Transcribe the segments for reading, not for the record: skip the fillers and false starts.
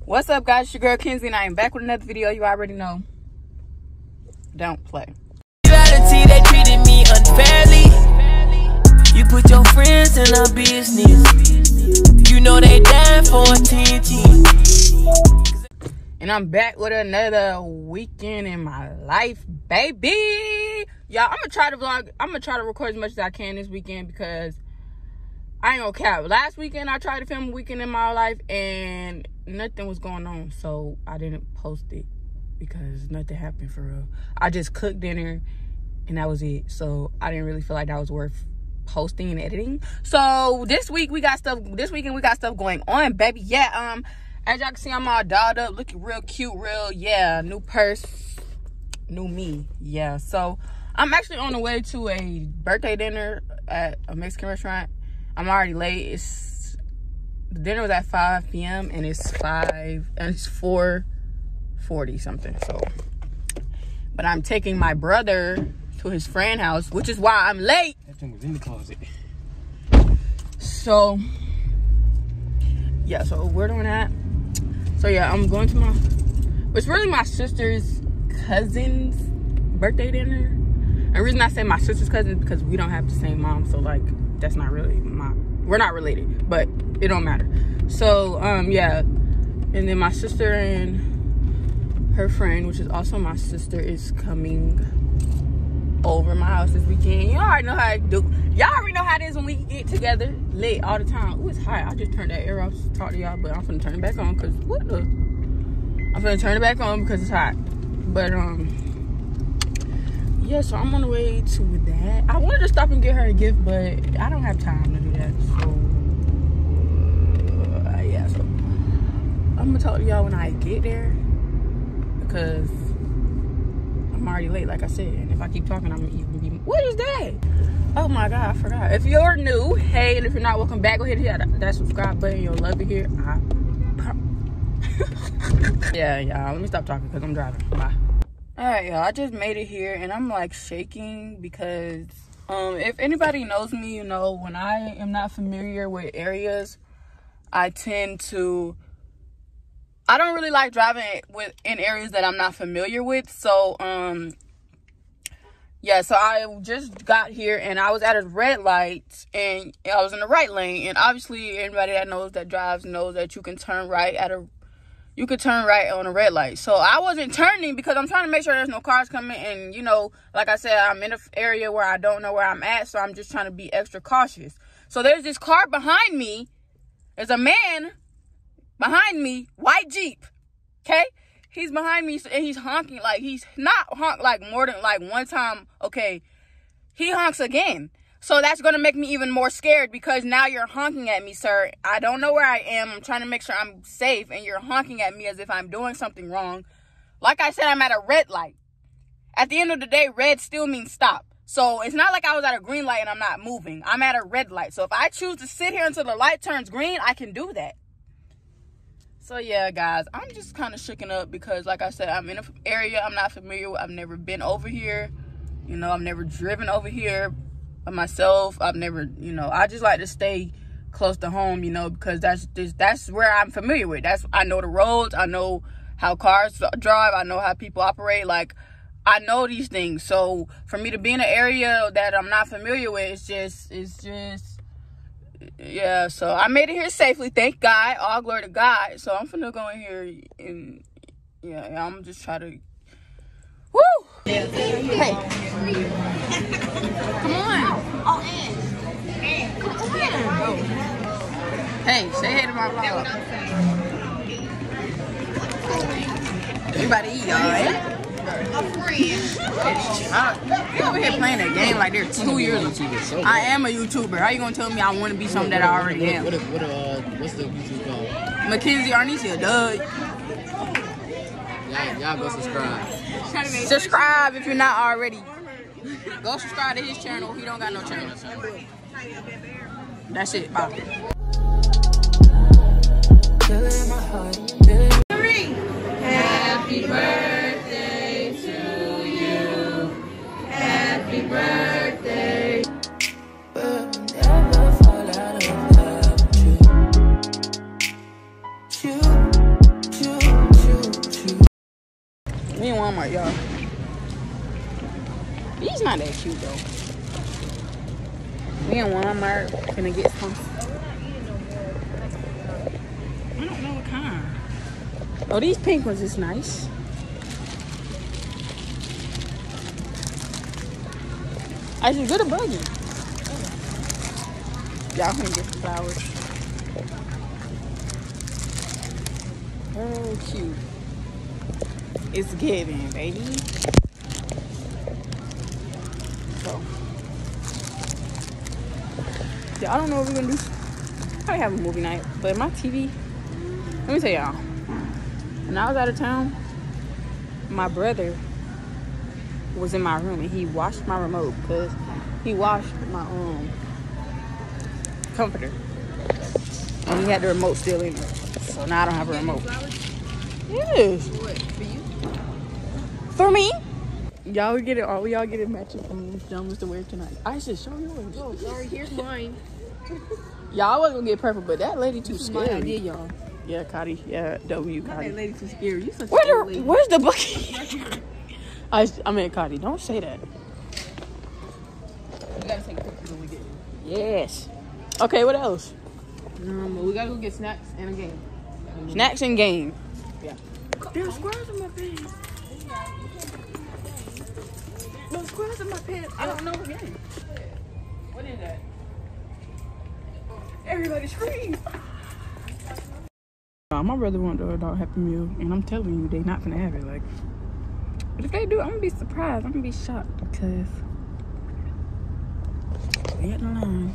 What's up, guys? It's your girl Kenzie, and I am back with another video. You already know. Don't play. Reality, they treated me unfairly. You put your friends in our business. You know they down for attention. And I'm back with another weekend in my life, baby. Y'all, I'm gonna try to vlog. I'm gonna try to record as much as I can this weekend because I ain't gonna cap. Last weekend I tried to film a weekend in my life and nothing was going on, so I didn't post it because nothing happened for real. I just cooked dinner and that was it. So I didn't really feel like that was worth posting and editing. So this week we got stuff. This weekend we got stuff going on, baby. Yeah. As y'all can see, I'm all dolled up, looking real cute, new purse, new me. Yeah. So I'm actually on the way to a birthday dinner at a Mexican restaurant. I'm already late. The dinner was at 5 p.m. and it's 4:40 something. So, but I'm taking my brother to his friend's house, which is why I'm late. That thing was in the closet. So, yeah. So we're doing that. So yeah, I'm going to it's really my sister's cousin's birthday dinner. And the reason I say my sister's cousin is because we don't have the same mom. So like, that's not really we're not related, but it don't matter. So yeah, and then my sister and her friend, which is also my sister, is coming over my house this weekend. Y'all already know how I do. Y'all already know how it is when we get together lit all the time. Ooh, it's hot. I just turned that air off to talk to y'all, but I'm finna turn it back on because I'm finna turn it back on because it's hot. But yeah, so I'm on the way to that. I wanted to stop and get her a gift, but I don't have time to do that. So yeah, so I'm gonna talk to y'all when I get there because I'm already late, like I said. And if I keep talking, I'm gonna even be. What is that? Oh my God, I forgot. If you're new, hey, and if you're not, welcome back. Go ahead and hit that subscribe button. You'll love it here. Yeah, y'all. Let me stop talking because I'm driving. Bye. All right, y'all. I just made it here, and I'm like shaking because if anybody knows me, you know when I am not familiar with areas, I tend to. I don't really like driving in areas that I'm not familiar with. So, yeah, so I just got here and I was at a red light and I was in the right lane. And obviously anybody that drives knows that you can turn right on a red light. So I wasn't turning because I'm trying to make sure there's no cars coming. And, you know, like I said, I'm in an area where I don't know where I'm at. So I'm just trying to be extra cautious. So there's this car behind me. There's a man behind me, white Jeep, okay? He's behind me and he's honking like he's not honked like more than like one time, okay? He honks again. So that's going to make me even more scared because now you're honking at me, sir. I don't know where I am. I'm trying to make sure I'm safe and you're honking at me as if I'm doing something wrong. Like I said, I'm at a red light. At the end of the day, red still means stop. So it's not like I was at a green light and I'm not moving. I'm at a red light. So if I choose to sit here until the light turns green, I can do that. So yeah, guys, I'm just kind of shooken up because, like I said, I'm in an area I'm not familiar with. I've never been over here. You know, I've never driven over here by myself. I've never, you know, I just like to stay close to home, you know, because that's where I'm familiar with. I know the roads. I know how cars drive. I know how people operate. Like, I know these things. So for me to be in an area that I'm not familiar with, it's just. Yeah, so I made it here safely, thank God. All glory to God. So I'm finna go in here and yeah, I'm just try to. Woo! Hey, come on! Oh, come on! Hey, say hey to my vlog. You about to eat, y'all, right? A friend. You're over here playing a game like they're 2 years old. I am a YouTuber. How you gonna tell me I want to be something that I already am? What's the YouTube called? Mackenzie Arnesia, duh. Y'all go subscribe. Subscribe if you're not already. Go subscribe to his channel. He don't got no channel. That's it. Bye. Happy birthday to you. Happy birthday. But never fall out of love with you. Walmart, y'all. These not that cute though. We in Walmart gonna get some. I don't know what kind. Oh, these pink ones is nice. I should get a buggy. Y'all can get the flowers. Oh, cute. It's giving, baby. So, yeah, I don't know what we're gonna do. Probably have a movie night, but my TV. Let me tell y'all. When I was out of town, my brother was in my room and he washed my remote because he washed my comforter and he had the remote still in it. So now I don't have a remote. Yes. For you? For me? Y'all get it all. We all get it matching from John to wear tonight. I should show yours. Oh, sorry. Here's mine. Y'all, I wasn't gonna get perfect, but that lady too scary. My idea, y'all. Yeah, Cotty. Yeah, W Not Cotty. that lady too scary. You such a scary lady. Where's the bucket? I mean, Cotty, don't say that. We gotta take pictures when we get here. Yes. Okay, what else? We gotta go get snacks and a game. Snacks and game. Yeah. There's squirrels in my pants. There's squirrels in my pants. I don't know the game. What is that? Everybody scream. My brother want the adult Happy Meal, and I'm telling you, they not gonna have it. Like, but if they do, I'm gonna be surprised. I'm gonna be shocked because they at the line.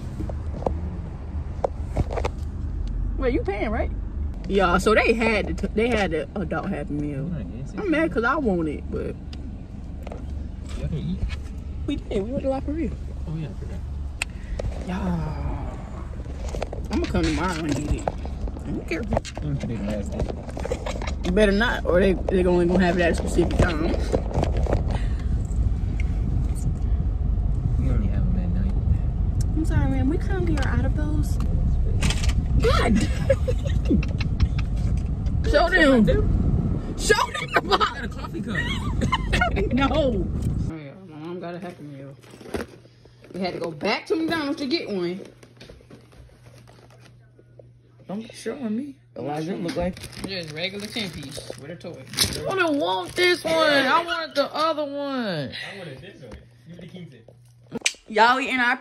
Wait, you paying, right? Yeah, so they had the adult Happy Meal. I'm mad because I want it, but Y'all can eat. we did. We went to La Perea. Oh yeah, I forgot. Y'all, I'm gonna come tomorrow and eat it. I don't care. You better not, or they only gonna have it at a specific time. We only have them at night. I'm sorry, man. We come here out of those. God. Show them. Show them. I got a coffee cup. No. Oh yeah, my mom got a Happy Meal. We had to go back to McDonald's to get one. Don't be showing me. Elijah look like Just regular 10-piece with a toy. I don't want this one. I wanted the other one. I wanted this one. You the keep it. Y'all in our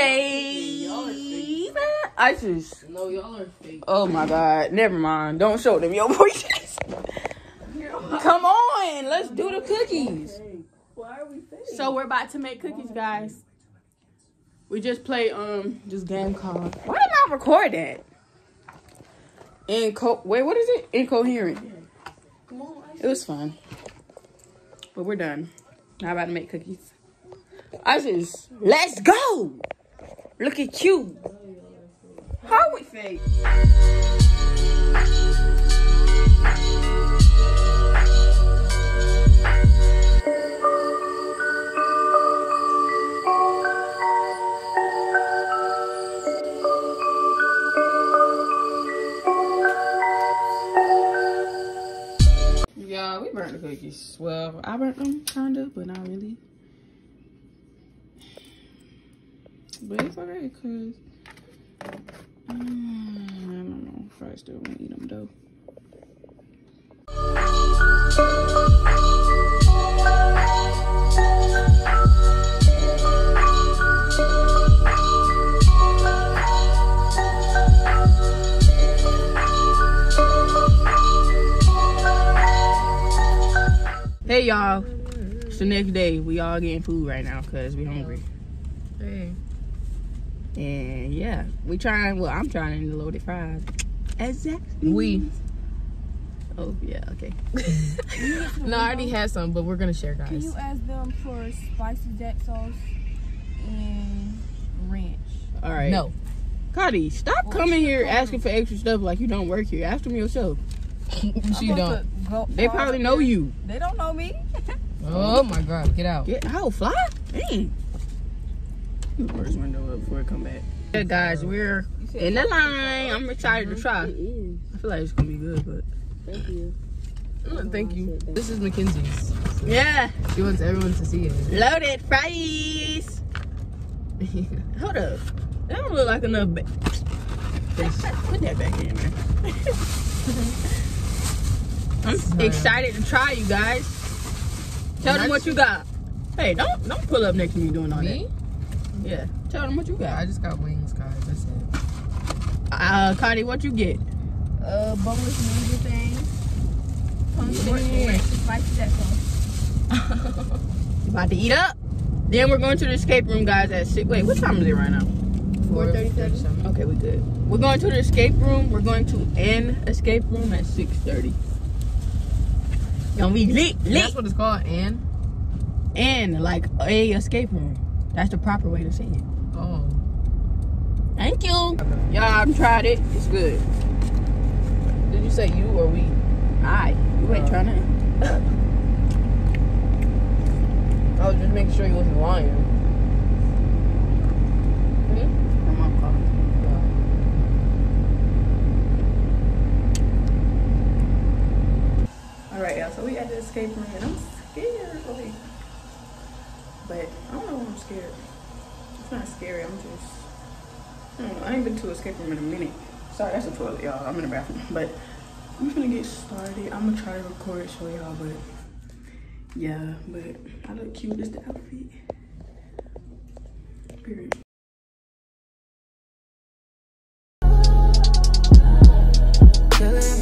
PJs. I just. No, y'all are fake. Oh my God. Never mind. Don't show them your voices. Come on. Let's do the cookies. Why are we fake? So we're about to make cookies, guys. We just played this game called. Why didn't I record that? Wait, what is it? Incoherent. Come on. It was fun. But we're done. Now I'm about to make cookies. Let's go. Look at you. How are we fake? Yeah, we burnt the cookies. Well, I burnt them, kind of, but not really. But it's okay, because I don't know if I still want to eat them, though. Hey y'all, it's the next day. We all getting food right now because we hungry. Hey. And yeah, I'm trying the loaded fries. Exactly. We. Oh yeah, okay. No, I already had some, but we're gonna share, guys. Can you ask them for spicy jack sauce and ranch? All right. No. Cotty, stop coming here asking for extra stuff like you don't work here. Ask them yourself. She don't. They probably know you. They don't know me. Oh my God, get out. Get out, fly. Dang. First window up before I come back. Yeah, guys, we're in the line. I'm excited to try. It is. I feel like it's gonna be good, but Thank you. Thank you. This is Mackenzie's. Yeah. She wants everyone to see it. Loaded fries. Hold up. That don't look like enough. Put that back in, man. I'm excited to try, you guys. Tell them what you got. Hey, don't pull up next to me doing all that. Yeah. Tell them what you got. I just got wings, guys. That's it. Connie, what you get? Boneless ninja thing. Yeah. Spicy jack sauce. You about to eat up? Then we're going to the escape room, guys, at 6. Wait, what time is it right now? 4:37. Okay, we good. We're going to the escape room. We're going to an escape room at 6:30. Gonna be lit. That's what it's called, And like a escape room. That's the proper way to say it. Oh. Thank you. Y'all tried it. It's good. Did you say you or we? You ain't trying to. I was just making sure you wasn't lying. My mom called. Alright, y'all. So we at the escape room and I'm scared. Like, but I don't know why I'm scared. It's not scary. I'm just. I don't know. I ain't been to an escape room in a minute. Sorry, that's a toilet, y'all. I'm in the bathroom. But I'm just gonna get started. I'm gonna try to record, show y'all, but yeah, but I look cute. This the outfit. Period. Chillin'